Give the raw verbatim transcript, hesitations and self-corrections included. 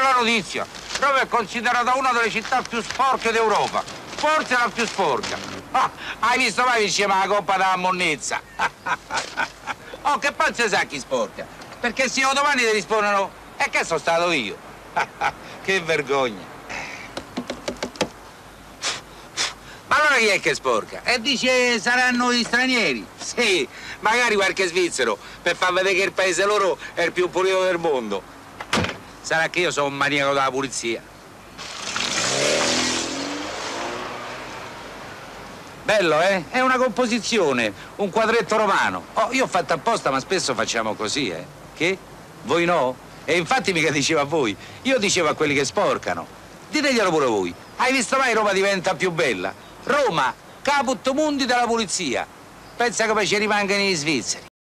bella notizia. Roma è considerata una delle città più sporche d'Europa. Forse la più sporca. Ah, hai visto mai insieme alla Coppa della Monnezza? Oh, che poi si sa chi sporca. Perché se io domani ti rispondono, e che sono stato io? Che vergogna. Ma allora chi è che sporca? E dice saranno gli stranieri. Sì, magari qualche svizzero, per far vedere che il paese loro è il più pulito del mondo. Sarà che io sono un maniaco della pulizia. Bello, eh? È una composizione, un quadretto romano. Oh, io ho fatto apposta, ma spesso facciamo così, eh? Che? Voi no? E infatti mica dicevo a voi, io dicevo a quelli che sporcano. Diteglielo pure voi. Hai visto mai Roma diventa più bella? Roma, caput mundi della pulizia. Pensa come ci rimangono gli svizzeri.